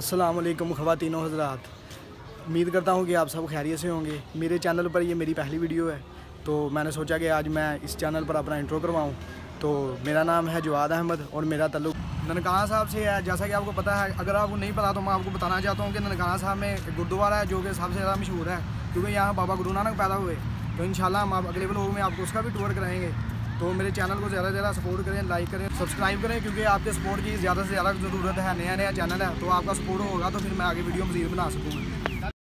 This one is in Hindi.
अस्सलाम वालेकुम ख़वातीनो हज़रात, उम्मीद करता हूँ कि आप सब खैरियत से होंगे। मेरे चैनल पर ये मेरी पहली वीडियो है, तो मैंने सोचा कि आज मैं इस चैनल पर अपना इंट्रो करवाऊँ। तो मेरा नाम है जवाद अहमद और मेरा ताल्लुक़ ननकाना साहब से है। जैसा कि आपको पता है, अगर आपको नहीं पता तो मैं आपको बताना चाहता हूँ कि ननकाना साहब में एक गुरुद्वारा है जो कि सबसे ज़्यादा मशहूर है, क्योंकि यहाँ बाबा गुरु नानक पैदा हुए। तो इंशाल्लाह हम अगले व्लॉग में आपको उसका भी टूर कराएँगे। तो मेरे चैनल को ज़्यादा से ज़्यादा सपोर्ट करें, लाइक करें, सब्सक्राइब करें, क्योंकि आपके सपोर्ट की ज़्यादा से ज़्यादा ज़रूरत है। नया चैनल है, तो आपका सपोर्ट होगा तो फिर मैं आगे वीडियो मज़ीद बना सकूँगा।